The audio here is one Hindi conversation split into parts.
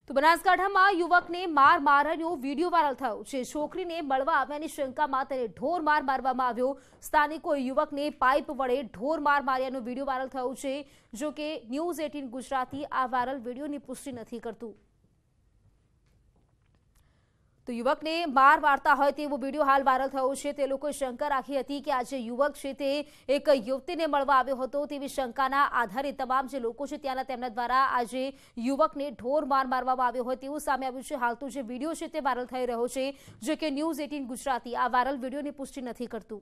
તો બનાસકાંઠામાં યુવકને માર મારવાનો વિડીયો વાયરલ થયો છે। છોકરીને મળવા આવ્યાની શંકામાં તેને ઢોર માર મારવામાં આવ્યો। સ્થાનિકોએ યુવકને પાઇપ વડે ઢોર માર માર્યાનો વિડીયો વાયરલ થયો છે। જો કે ન્યૂઝ 18 ગુજરાતી આ વાયરલ વિડીયોની પુષ્ટિ નથી કરતું। तो युवक ने मार मारता होय तेवो विडियो हाल वायरल थयो छे। ते लोकोए शंका राखी हती कि आज युवक छे ते एक युवतीने मळवा आव्यो हतो तेवी शंकाना आधारे तमाम जे लोको छे त्याना तेमना द्वारा आज युवकने ढोर मार मारवामां आव्यो होय तेवुं सामे आव्युं छे। हाल तो जे विडियो छे ते वायरल थई रह्यो छे, जो के न्यूज़ 18 गुजराती आ वायरल विडियोनी पुष्टि नथी करतुं।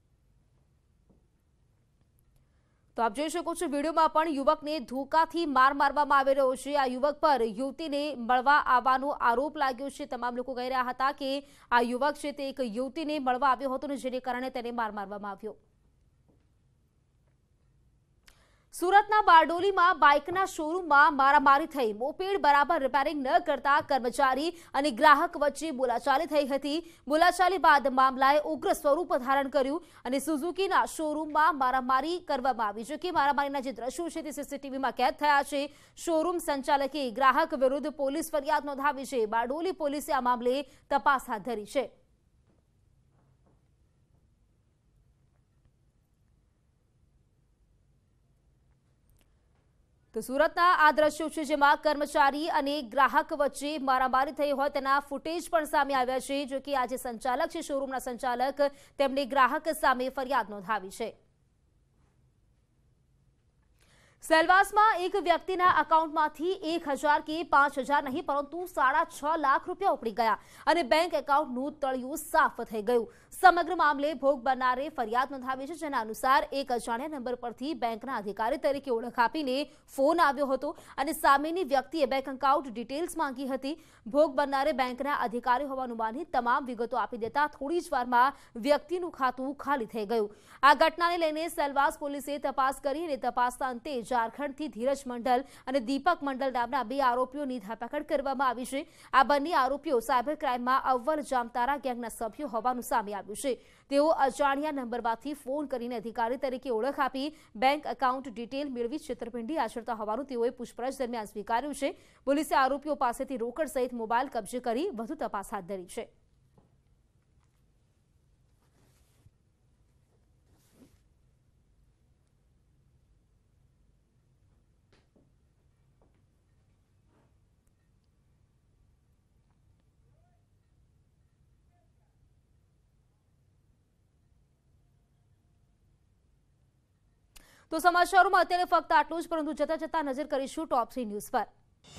तो आप જોઈ શકો છો વિડીયોમાં પણ યુવકને ધોકાથી માર મારવામાં આવી રહ્યો છે। આ યુવક પર યુવતીને મળવા આવવાનો આરોપ લાગ્યો છે। તમામ લોકો કહી રહ્યા હતા કે આ યુવક છે તે એક યુવતીને મળવા આવ્યો હતો ને જેને કારણે તેને માર મારવામાં આવ્યો। सूरतना बारडोली में बाइकना शोरूम में मारामारी थई। मोपेड बराबर रिपेरिंग न करता कर्मचारी और ग्राहक वच्चे बोलाचाली थई हती। बोलाचाली बाद मामलाए उग्र स्वरूप धारण कर्युं अने सुजुकीना शोरूम में मारामारी करवामां आवी। जो कि मारामारीना जे दृश्यो छे ते सीसीटीवी में कैद थया छे। शोरूम संचालके ग्राहक विरुद्ध पोलीस फरियाद नोंधावी छे। बारडोली पोलीसे आ मामले तपास हाथ धरी छे। तो सूरतना आ दृश्यो छे जेमां कर्मचारी अने ग्राहक वच्चे मारामारी थई होय तेना फूटेज पण सामे आव्या छे। जो कि आज संचालक छे शोरूमना संचालक तेमणे ग्राहक सामे फरियाद नोंधावी छे। सेलवास में एक व्यक्तिना अकाउंटमांथी 1000 के 5000 नहीं परंतु 6.5 लाख रुपया उपड़ी गया और बैंक एकाउंटનું તળિયું साफ થઈ ગયું। समग्र मामले भोग बननारे फरियाद नोंधावी છે। જેના अनुसार एक अजाण्या नंबर परथी બેંકના अधिकारी तरीके ओळख आपीने फोन આવ્યો હતો અને સામેની વ્યક્તિએ બેંક એકાઉન્ટ ડિટેલ્સ માંગી હતી। ભોગ बननारे બેંકના अधिकारी હોવાનું માની તમામ વિગતો આપી દેતા થોડી જ વારમાં વ્યક્તિનું ખાતું ખાલી થઈ ગયું। આ ઘટનાને લઈને સેલવાસ પોલીસે તપાસ કરી અને તપાસના અંતે झारखंड धीरज मंडल और दीपक मंडल नामना 2 आरोपीओनी धरपकड़ करवामां आवी छे। आ बंने आरोपीओ साइबर क्राइम में अव्वल जामतारा गैंगना सभ्यो होवानुं सामे आव्युं छे। तेओ अजाण्या नंबरमांथी फोन करीने अधिकारी तरीके ओळख आपी बैंक एकाउंट डिटेल मेळवी छेतरपिंडी आचरता होवानुं तेओए पूछपरछ दरमियान स्वीकार्युं छे। पोलीसे आरोपीओ पासेथी रोकड़ सहित मोबाइल कब्जे करी વધુ तपास हाथ धरी छे। तो समाचारों में अत्यारे फक्त आटलुं ज, परंतु जता जता नजर करीशुं टॉप 3 न्यूज पर।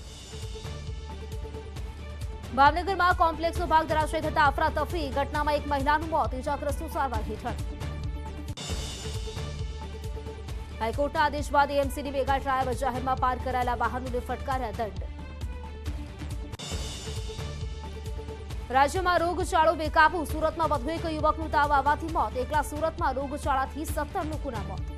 भावनगर में कॉम्प्लेक्स भाग धराशय थता अफरातफरी। घटना में एक महिलाનું મોત, इजाग्रस्तों सारवार हेठळ। हाईकोर्टના आदेश बाद एमसीडी वेगा ड्राइवर जाहिर में पार कराયેલા वाहनों फटकार्या दंड। राज्य में रोगचाळो बेकाबू। सूरत में વધુ એક યુવકનું તાવ આવવાથી મોત। એકલા सूरत में रोगचाळाથી 17 લોકોના મોત।